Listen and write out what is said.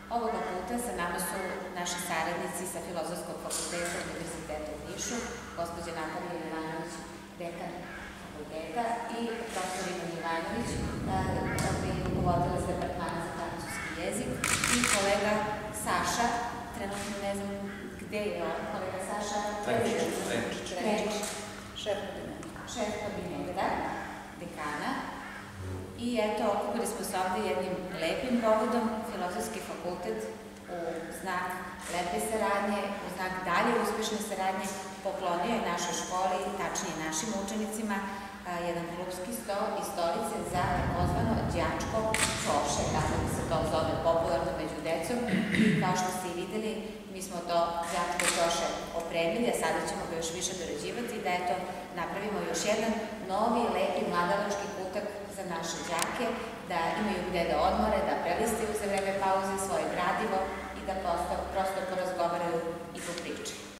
Ovoga puta sa nama su naši saradnici sa Filozofskog fakulteta Univerziteta u Nišu, gospođa Natalija Jovanović, dekan fakulteta, i profesor Ivan Jovanović, rukovodilac departmana za francuski jezik, i kolega Saša, trenutno ne znam gde je on, kolega Saša Trenčić, šef kabineta, dekana. I eto, okupili smo se ovde jednim lepim povodom. Filozofski fakultet u znak lepe saradnje, u znak dalje uspešne saradnje, poklonio je našoj školi, tačnije našim učenicima, jedan klupski sto i stolice za takozvano đačko čoše, kako bi se to zove popularno među decom. I kao što ste i videli, mi smo to đačko čoše opremili, a sada ćemo ga još više dorađivati, da eto napravimo još jedan novi, lepi, mladalački kutak za naše đake, da imaju gde da odmore, da prelistaju za vreme pauze svoje